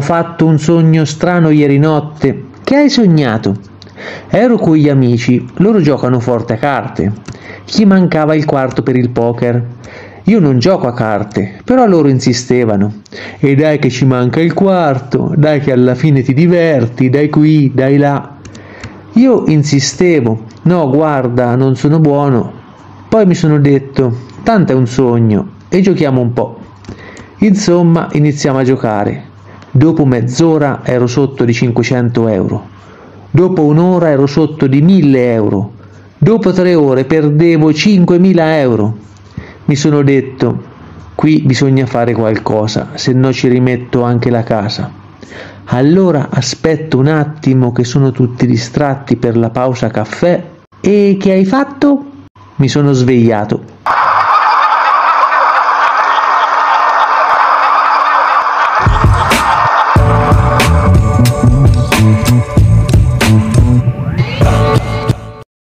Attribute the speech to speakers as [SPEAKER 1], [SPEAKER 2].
[SPEAKER 1] fatto un sogno strano ieri notte. Che hai sognato? Ero con gli amici, loro giocano forte a carte. Gli mancava il quarto per il poker. Io non gioco a carte, però loro insistevano. E dai che ci manca il quarto, dai che alla fine ti diverti, dai qui, dai là. Io insistevo, no guarda, non sono buono. Poi mi sono detto, tanto è un sogno, e giochiamo un po'. Insomma, iniziamo a giocare. Dopo mezz'ora ero sotto di 500 euro. Dopo un'ora ero sotto di 1000 euro. Dopo 3 ore perdevo 5000 euro. Mi sono detto, qui bisogna fare qualcosa, se no ci rimetto anche la casa. Allora aspetto un attimo che sono tutti distratti per la pausa caffè. E che hai fatto? Mi sono svegliato.